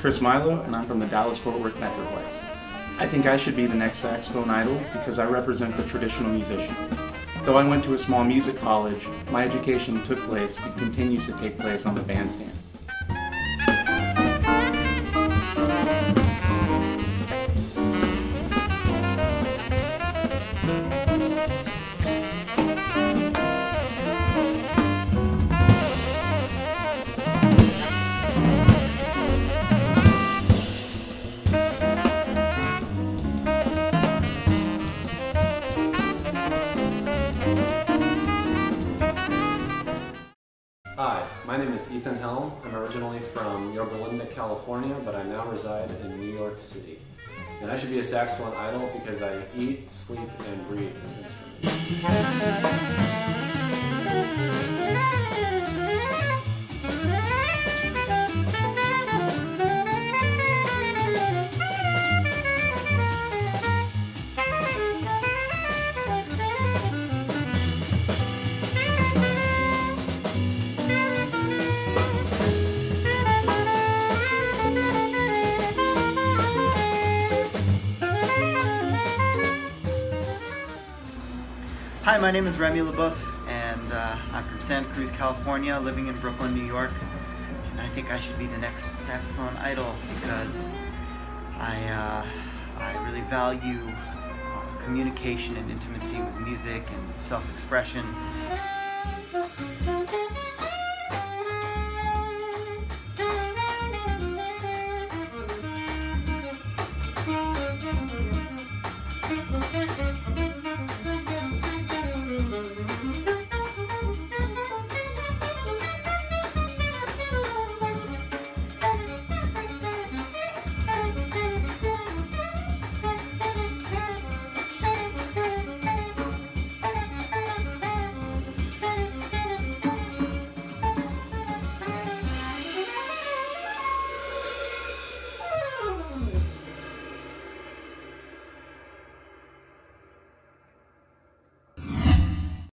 Chris Milyo, and I'm from the Dallas-Fort Worth Metroplex. I think I should be the next saxophone idol because I represent the traditional musician. Though I went to a small music college, my education took place and continues to take place on the bandstand. Hi, my name is Helm. I'm originally from Yorba Linda, California, but I now reside in New York City. And I should be a saxophone idol because I eat, sleep, and breathe this instrument. Hi, my name is Remy Boeuf, and I'm from Santa Cruz, California, living in Brooklyn, New York. And I think I should be the next saxophone idol because I really value communication and intimacy with music and self-expression.